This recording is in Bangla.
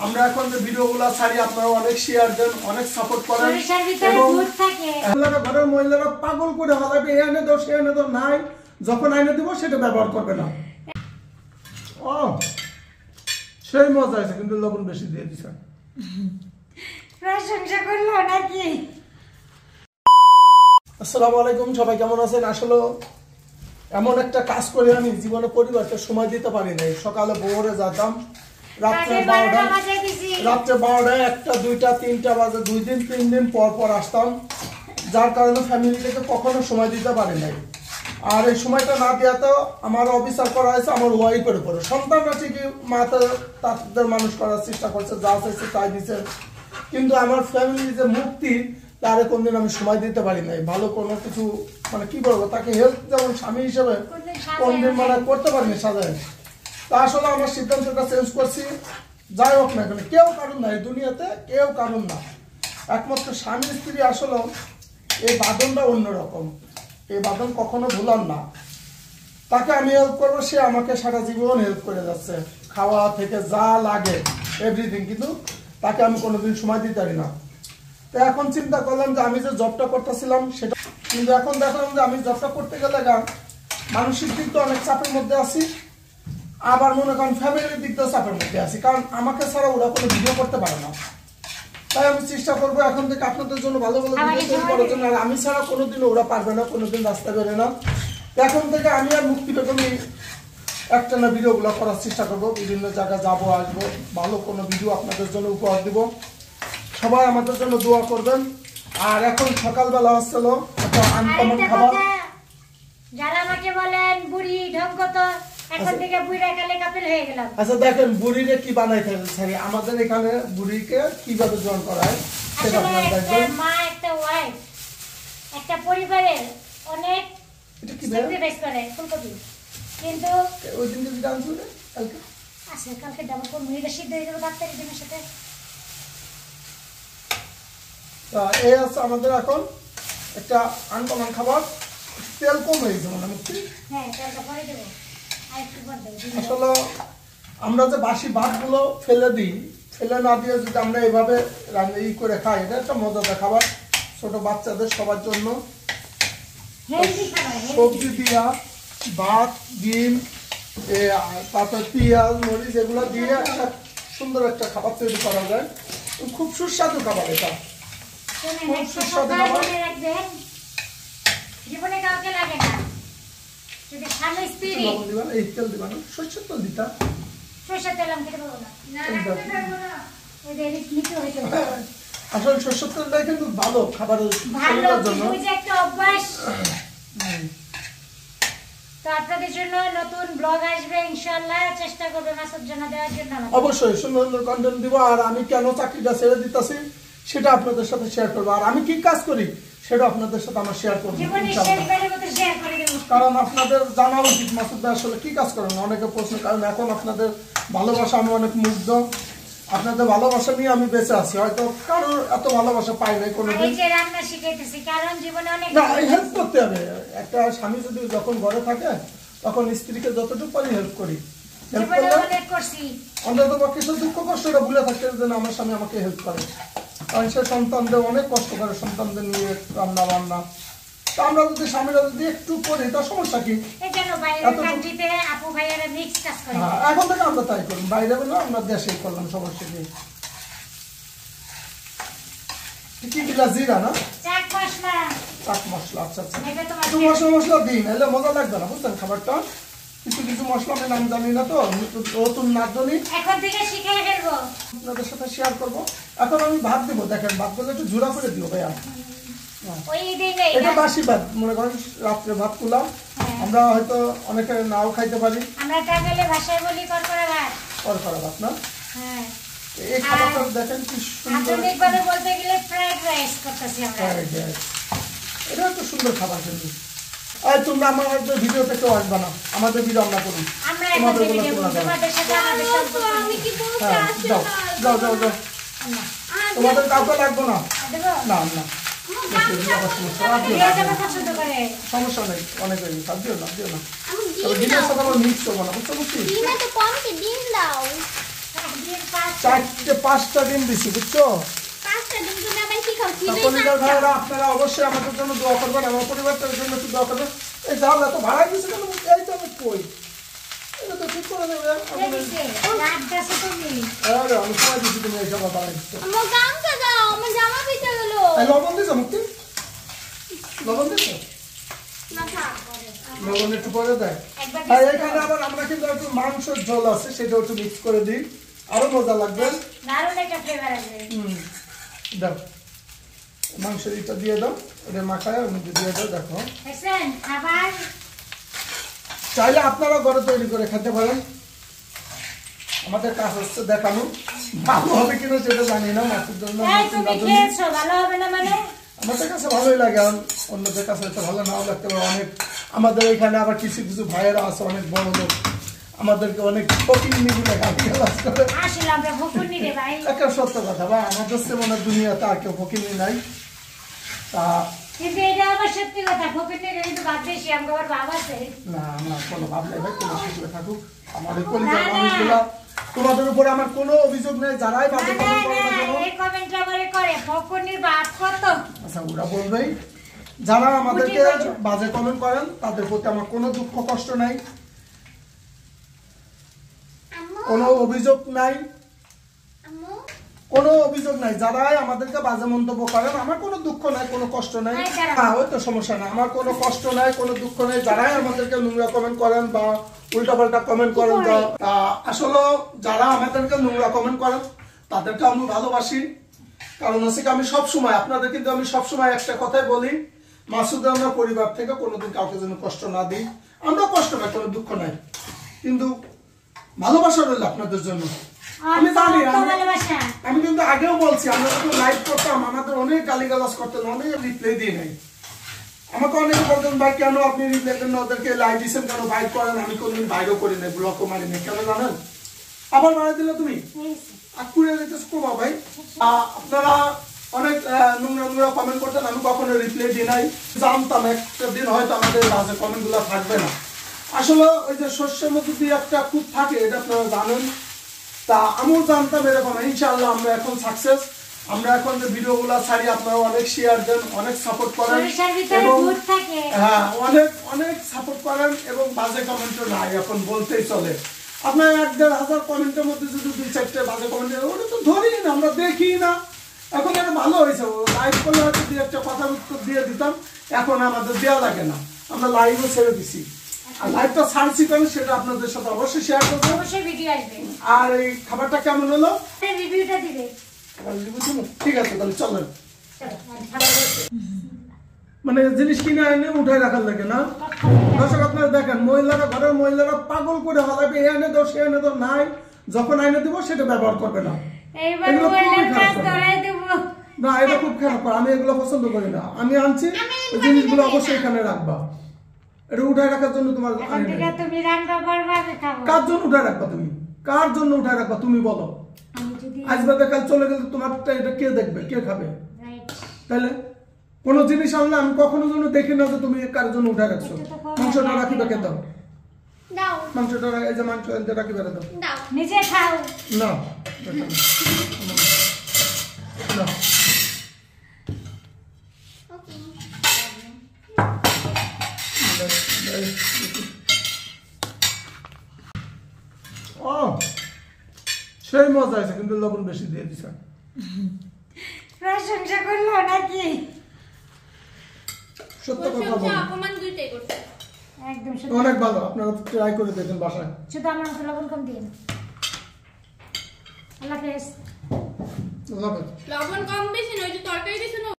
আমরা এখন যে ভিডিওগুলো ছাড়ি আপনারা অনেক শেয়ার দেন, অনেক সাপোর্ট করেন এবং ঘরের মহিলারা পাগল করে হলাবে এনে দাও সে এনে দাও, নাই যখন আইনে দিব সেটা ব্যবহার করবে না। ও সেই মজা আছে, কিন্তু লবণ বেশি দিয়ে দিছে। প্রশংসা করলো নাকি? আসসালামু আলাইকুম, সবাই কেমন আছেন? আসলে এমন একটা কাজ করে আমি জীবনে পরিবারকে সময় দিতে পারি নাই। সকালে ভোরে যেতাম, রাত্রে 12টায় 1টা 2টা 3টা বাজে, 2 দিন 3 দিন পর পর আসতাম, যার কারণে ফ্যামিলিকে কখনো সময় দিতে পারি নাই। আর এই সময়টা না দেওয়াতেও আমার অবিচার করা হয়েছে আমার ওয়াইফের উপরে। সন্তানরা ঠিকই মাতে তাদের মানুষ করার চেষ্টা করছে, যা চাইছে তাই দিচ্ছে, কিন্তু আমার ফ্যামিলি যে মুক্তি তারে কোনদিন আমি সময় দিতে পারি নাই। ভালো কোনো কিছু মানে কি বলবো, তাকে হেল্প যেমন স্বামী হিসেবে কোনদিন মানে করতে পারিনি সাজায়। তা আসলে আমার সিদ্ধান্তটা চেঞ্জ করছি। যাই হোক না কেন, কেউ কারণ না এই দুনিয়াতে, কেউ কারণ না, একমাত্র স্বামী স্ত্রী। আসলে এই বাঁধনটা অন্যরকম, এই বাঁধন কখনো ভুলার না। তাকে আমি হেল্প করবো, সে আমাকে সারা জীবন হেল্প করে যাচ্ছে, খাওয়া থেকে যা লাগে এভরিথিং, কিন্তু তাকে আমি কোনোদিন সময় দিতে পারি না। তো এখন চিন্তা করলাম যে আমি যে জবটা করতেছিলাম সেটা, কিন্তু এখন দেখলাম যে আমি জবটা করতে গেলে মানসিক দিক তো অনেক চাপের মধ্যে আছি, আবার মনে করেন ফ্যামিলির দিক তো চাপের মধ্যে আছি, কারণ আমাকে ছাড়া ওরা কোনো ভিডিও করতে পারে না। তাই আমি চেষ্টা করবো এখন থেকে আপনাদের জন্য ভালো ভালো ভিডিও তৈরি করার জন্য। আর আমি ছাড়া কোনোদিন ওরা পারবে না, কোনোদিন রাস্তা বেরোয় না। এখন থেকে আমি আর মুক্তি বেগমই একটা না ভিডিওগুলো করার চেষ্টা করবো, বিভিন্ন জায়গায় যাবো আসবো, ভালো কোনো ভিডিও আপনাদের জন্য উপহার দিব। সবাই আমাদের জন্য দোয়া করবেন। আর এখন সকালবেলা হচ্ছিল একটা আনকমন খাবার, যারা আমাকে বলেন বুড়ি ঢঙ্গ, তো এখন থেকে বুড়িরা কালে কাপেল হয়ে গেলাম। আচ্ছা দেখেন বুড়িরে কি বানাই থাকে, আমাদের এখানে বুড়িকে কিভাবে জয়েন করা হয় সেটা আপনারা দেখবেন। মা একটা ওয়াইফ একটা পরিবারের অনেক স্যাক্রিফাইস করে ফুলকপি, কিন্তু ওই দিন যদি ডান্স হবে কালকে আচ্ছা কালকে ডাবল কোন মুড়িটা সিদ্ধ হয়ে যাবে ডাক্তারের দিনের সাথে। এই আছে আমাদের এখন একটা আনকমন খাবার। তেল কম হয়েছে মনে মুক্তি। হ্যাঁ তেলটা পরে দেবো, আরেকটু পর দেবো। আসলে আমরা যে বাসি ভাতগুলো ফেলে দিই, ফেলে না দিয়ে যদি আমরা এভাবে রান্না করে খাই, এটা একটা মজাদার খাবার ছোট বাচ্চাদের সবার জন্য। সবজি দিয়া ভাত, ডিম, তারপর পেঁয়াজ মরিচ এগুলো দিয়ে একটা সুন্দর একটা খাবার তৈরি করা যায়। খুব সুস্বাদু খাবার এটা, খুব সুস্বাদু খাবার। জীবনে কাউকে লাগে না যদি স্বামী স্ত্রী এই তেল দিবা না, সরষের তেল দিতা, সরষের তেল আমি খেতে পারবো না, আসলে সরষের তেলটাই কিন্তু ভালো খাবারের জন্য। একটা অভ্যাস। তো আপনাদের জন্য নতুন ব্লগ আসবে ইনশাআল্লাহ, চেষ্টা করবে মাসুদ জানা দেওয়ার জন্য। অবশ্যই সুন্দর সুন্দর কন্টেন্ট দিব। আর আমি কেন চাকরিটা ছেড়ে দিতেছি সেটা আপনাদের সাথে শেয়ার করবো, আর আমি কি কাজ করি সেটা আপনাদের সাথে আমরা শেয়ার করবো, কারণ আপনাদের জানা উচিত মাসুদ ভাই আসলে কি কাজ করেন। অনেকে প্রশ্ন, কারণ এখন আপনাদের ভালোবাসা আমি অনেক মুগ্ধ, আপনাদের ভালোবাসা নিয়ে আমি বেঁচে আছি। হয়তো কারোর এত ভালোবাসা পাই নাই কোনোদিন। না, হেল্প করতে হবে। একটা স্বামী যদি যখন ঘরে থাকে তখন স্ত্রীকে যতটুকু পারি হেল্প করি। হেল্প করলে অন্তত কিছু দুঃখ কষ্টটা ভুলে থাকতে যেন আমার স্বামী আমাকে হেল্প করে, কারণ সে সন্তানদের অনেক কষ্ট করে, সন্তানদের নিয়ে রান্না বান্না। তা আমরা যদি স্বামীরা যদি একটু করি তার সমস্যা কি? এখন থেকে আমরা তাই করুন, বাইরে না আমরা দেশেই করলাম, সমস্যা কি? কি দিলা? জিরা না চাট মশলা। আচ্ছা আচ্ছা, একটু মশলা দিন, এলে মজা লাগবে না বুঝছেন খাবারটা। কিছু কিছু মশলা আমি নাম জানি না, তো নতুন না জানি, এখন থেকে শিখে ফেলবো, আপনাদের সাথে শেয়ার করবো। এখন আমি ভাত দিব, দেখেন ভাতগুলো একটু ঝুরা করে দিও ভাইয়া। এটা বাসি ভাত, মনে করেন রাত্রে ভাত তুলা, আমরা হয়তো অনেকে নাও খাইতে পারি। আমরা টাঙ্গাইলে ভাষায় বলি করকরা ভাত, করকরা ভাত না? হ্যাঁ। এই খাবারটা দেখেন কি সুন্দর, আধুনিকভাবে বলতে গেলে ফ্রাইড রাইস করতেছি আমরা। এটা একটা সুন্দর খাবার কিন্তু। আর তোমরা আমাদের ভিডিওতে কেউ আসবে না, আমাদের ভিডিও আমরা করি, তোমাদের ভিডিও তোমাদের সাথে আমাদের সম্পর্ক। আমি কি বলতে আসছে না? যাও যাও যাও, তোমাদের কাউকে লাগবে না। না না সমস্যা নেই, অনেক হয়ে গেছে, দিও না দিও না, ডিমের সাথে আমরা মিক্স করবো না, বুঝতে পারছি। ডিম 5টা। চারটে 5টা ডিম দিছি, বুঝছো? 5টা দিন তুমি আমার কি খাও কি কলিজার ভাইরা আপনারা অবশ্যই আমাদের জন্য দোয়া করবেন, আমার পরিবারটার জন্য একটু দোয়া করবেন। এই যাও এত ভাড়া দিচ্ছে কেন? এই তো আমি কই, এটা তো ঠিক করে দেবে। রাত দাসে তুমি। আরে আমি সময় দিচ্ছি, তুমি এই জামা ভাড়া দিচ্ছ। আমার গামছা দাও, আমার জামা ভিজে গেল। এই লবণ দিছো মুক্তি? লবণ দিছো? না থাক। লবণ একটু পরে দেয়। একবার আর এখানে আবার আমরা কিন্তু একটু মাংসের ঝোল আছে, সেটা একটু মিক্স করে দিই, আরো মজা লাগবে। দারুণ একটা ফ্লেভার আসবে। দাও মাংসের ইটা দিয়ে দাও, এটা মাখায় ওর মধ্যে দিয়ে দাও। দেখো দেখছেন আবার চাইলে আপনারা ঘরে তৈরি করে খেতে পারেন। আমাদের কাজ হচ্ছে দেখানো, ভালো হবে কিনা সেটা জানি না। মাছের জন্য এই তুমি খেয়েছো, ভালো হবে না মানে? আমাদের কাছে ভালোই লাগে, আর অন্যদের কাছে হয়তো ভালো নাও লাগতে পারে। অনেক আমাদের এখানে আবার কিছু কিছু ভাইয়েরা আছে অনেক বড় লোক, আমাদেরকে অনেক ফকির নিগুলো গালিগালাজ করে। আসলে আমরা ভকুনি রে ভাই। একটা সত্য কথা ভাই, আমাদের মনে দুনিয়াতে আর কেউ ফকির নাই। তা কিন্তু এটা আবার সত্যি কথা, ভকুনি রে কিন্তু বাদ বেশি। আমার বাবা আছে। না না কোনো ভাব নেই ভাই, কোনো শিখলে থাকুক। আমার এই কলিজার মানুষগুলা, তোমাদের উপরে আমার কোনো অভিযোগ নেই। যারাই বাজে কমেন্ট করে না কেন, এই কমেন্ট আমারে করে ভকুনির বাদ কত। আচ্ছা ওরা বলবেই। যারা আমাদেরকে বাজে কমেন্ট করেন তাদের প্রতি আমার কোনো দুঃখ কষ্ট নাই, কোনো অভিযোগ নাই, আম্মু কোনো অভিযোগ নাই। যারাই আমাদেরকে বাজে মন্তব্য করেন আমার কোনো দুঃখ নাই, কোনো কষ্ট নাই। হ্যাঁ ওই তো সমস্যা নাই, আমার কোনো কষ্ট নাই, কোনো দুঃখ নাই। যারাই আমাদেরকে নোংরা কমেন্ট করেন বা উল্টাপাল্টা কমেন্ট করেন, আসলে যারা আমাদেরকে নোংরা কমেন্ট করেন তাদেরকে আমি ভালোবাসি। কারণ হচ্ছে কি, আমি সবসময় আপনাদের কিন্তু আমি সবসময় একটা কথাই বলি, মাসুদ আমরা পরিবার থেকে কোনোদিন কাউকে যেন কষ্ট না দিই। আমরা কষ্ট পাই, কোনো দুঃখ নাই, কিন্তু ভালোবাসা রইল আপনাদের জন্য। আমি জানি, আমি কিন্তু আগেও বলছি, আমরা যখন লাইভ করতাম আমাদের অনেক গালিগালাজ করতেন, অনেক রিপ্লাই দিয়ে নাই। আমাকে অনেকে বলতেন ভাই কেন আপনি রিপ্লাই দেন, ওদেরকে লাইভ দিচ্ছেন কেন, বাইক করেন। আমি কোনদিন বাইরেও করি নাই, ব্লকও মারি নাই, কেন জানেন? আবার মারা দিলে তুমি আকুড়ে দিতেছ কমা ভাই। আপনারা অনেক নোংরা নোংরা কমেন্ট করতেন, আমি কখনো রিপ্লাই দিই নাই। জানতাম একটা দিন হয়তো আমাদের বাজে কমেন্ট গুলো থাকবে না। আসলে ওই যে শস্যের মধ্যে দিয়ে একটা খুব থাকে, এটা আপনারা জানেন। তা আমিও জানতাম এরকম। ইনশাআল্লাহ আমরা এখন সাকসেস। আমরা এখন যে ভিডিওগুলো ছাড়ি আপনারা অনেক শেয়ার দেন, অনেক সাপোর্ট করেন এবং হ্যাঁ অনেক অনেক সাপোর্ট করেন এবং বাজে কমেন্টও নাই এখন বলতেই চলে। আপনার 1,500 কমেন্টের মধ্যে যদি 2-4টে বাজে কমেন্ট, ওটা তো ধরি না, আমরা দেখি না। এখন এটা ভালো হয়েছে, লাইভ করলে হয়তো 2-1টা কথার উত্তর দিয়ে দিতাম, এখন আমাদের দেওয়া লাগে না, আমরা লাইভও ছেড়ে দিছি। আর লাইভটা ছাড়ছি কেন সেটা আপনাদের সাথে অবশ্যই শেয়ার করবো, অবশ্যই ভিডিও আসবে। আর এই খাবারটা কেমন হলো রিভিউটা দিবে। ঠিক আছে তাহলে চলেন। মানে জিনিস কিনে এনে উঠায় রাখার লাগে না। দর্শক আপনারা দেখেন, মহিলারা ঘরের মহিলারা পাগল করে হলাবে, এ এনে দাও সে এনে দাও, নাই যখন আইনে দিব সেটা ব্যবহার করবে না। না এটা খুব খারাপ, আমি এগুলো পছন্দ করি না। আমি আনছি ওই জিনিসগুলো অবশ্যই এখানে রাখবা, এটা উঠায় রাখার জন্য। তোমার কার জন্য উঠায় রাখবা তুমি, কার জন্য উঠায় রাখবা তুমি বলো? আজ বাদে কাল চলে গেলে তোমারটা এটা কে দেখবে, কে খাবে? তাহলে কোন জিনিস আনলে আমি কখনো যেন দেখি না যে তুমি কার জন্য উঠায় রাখছো। মাংসটা রাখিবা কে দাও, মাংসটা এই যে মাংস এনতে রাখি বেড়ে দাও, নিজে খাও না না ও সেই মজা আছে, কিন্তু লবণ বেশি দিয়ে দিছ। প্রশংসা করলো নাকি? সত্য কথা বল, অপমান দুইটাই করছে। একদম সত্যি, অনেক ভালো। আপনারা ট্রাই করে দেখেন বাসায়। শুধু আমার মতো লবণ কম দিন। আল্লাহ হাফেজ। আল্লাহ হাফেজ। লবণ কম বেশি নয়, যে তরকারি দিছে না